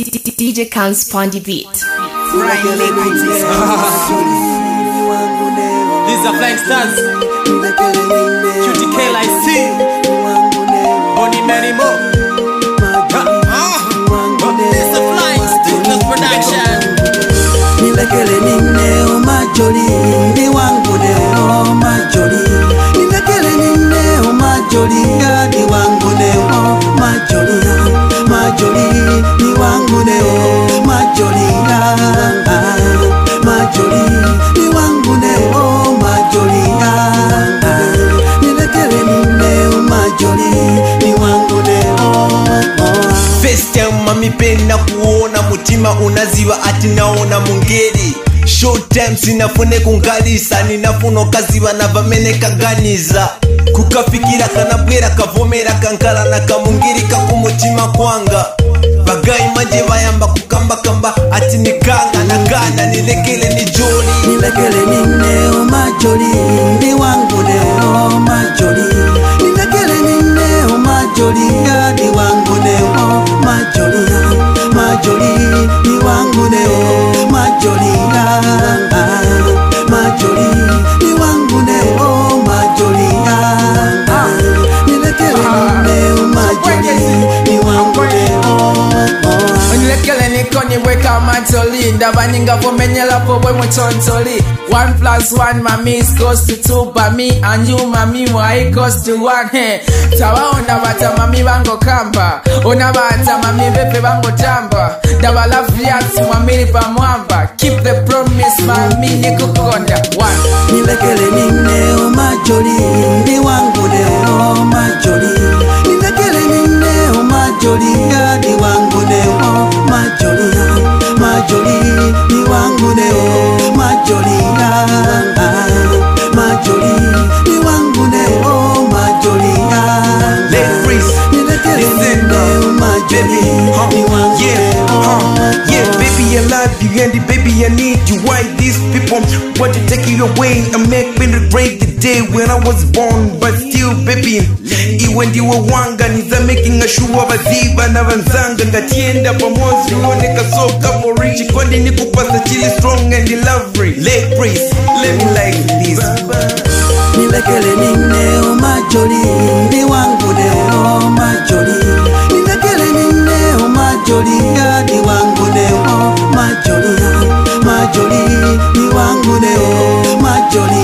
DJ can spawn the beat. Right, these are flying stars. QTK LIC, bonny-ma. It's a flying stars production. Nilekele nine o majoli, ni wangu ne o majoli. Nilekele nine o majoli, ni wangu ne o majoli. Majoli, ni wangu ne o majoli. Majoli, ni wangu ne o majoli. Nilekele nine o majoli, ni wangu ne o. First time mami penda kuona mutima unaziwa ati naona mungeri. Short time sinafune kungalisa ninafuno kaziwa na vamene kaganiza. Kukafikira kanabwera kavomera kankala na kamungiri kakumutima kwanga. Bagai manje bayamba kukamba kamba ati nikanga na gana nilekele ni joli. Nilekele nine o majoli, ni wangu ne o majoli. Nilekele nine o majoli, ni wangu ne o majoli. Majoli, ni wangu ne o majoli. Majoli, ni wangu ne o majoli. Nilekele nine o majoli, ni wangu ne o. Nilekele nikoni weka majoli. Ndabaninga vomenyela pobwe muchontoli. 1+1 mami is goes to 2 by me and you mami why goes to 1. Tawaona bata mami bango kamba. Ona bata mami bepe bango tamba. Dawa love yats mami pa mwamba. Keep the promise mami nikukonda 1. Nilekele nine o majoli, ni wangu ne o majoli. Nilekele nine o majoli, ni wangu ne o majoli. Majoli, ni wangu ne o majoli. Majoli, ni wangu ne o majoli. Nilekele nine o majoli, ni wangu ne o. Yeah, baby, I love you and baby, I need you. Why these people want to take you away and make me regret the day when I was born? But still, baby, when you were wanga, niza making a shoe of a diva na vanzanga. Ngatienda pamoja, uoneka soka morichi. Kondi nikupasa chili strong and lovely. Leg brace, let me like this. Nilekele nine o majoli, ni wangu ne o majoli. Nilekele nine o majoli, ni wangu ne o majoli. Majoli, ni wangu ne o majoli.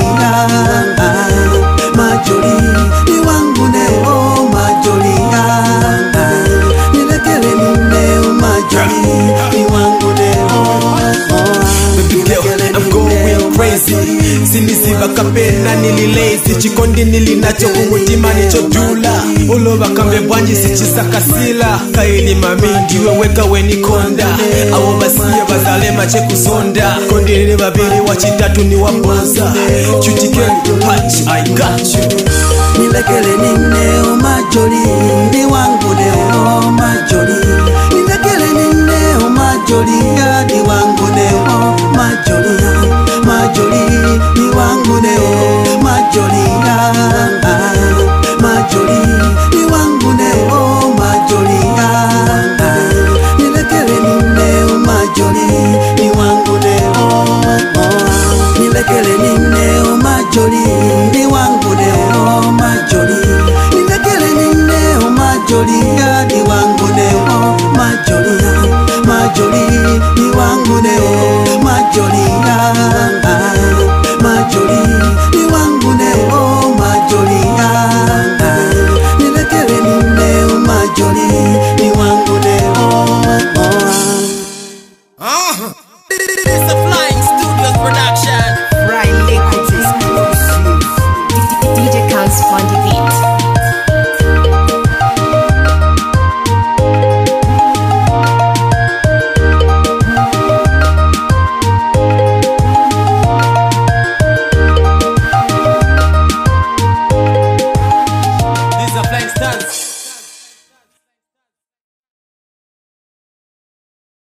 Majoli, ni wangu ne o majoli. Nilekele nine o majoli, ni wangu ne o. Baby girl, I'm going crazy. Sinisiba kapena nililazy. Chikondi nilinacho kumutima nicho dula. Uloba kambe bwanji sichisakasila. Kaili mami ndiwe weka wenikonda. Awo basiye bazale mache kusonda. Kondi nili babili wachitatu ni waboza. QTK punch, I got you. Nilekele nine o majoli, ni wangu ne o majoli.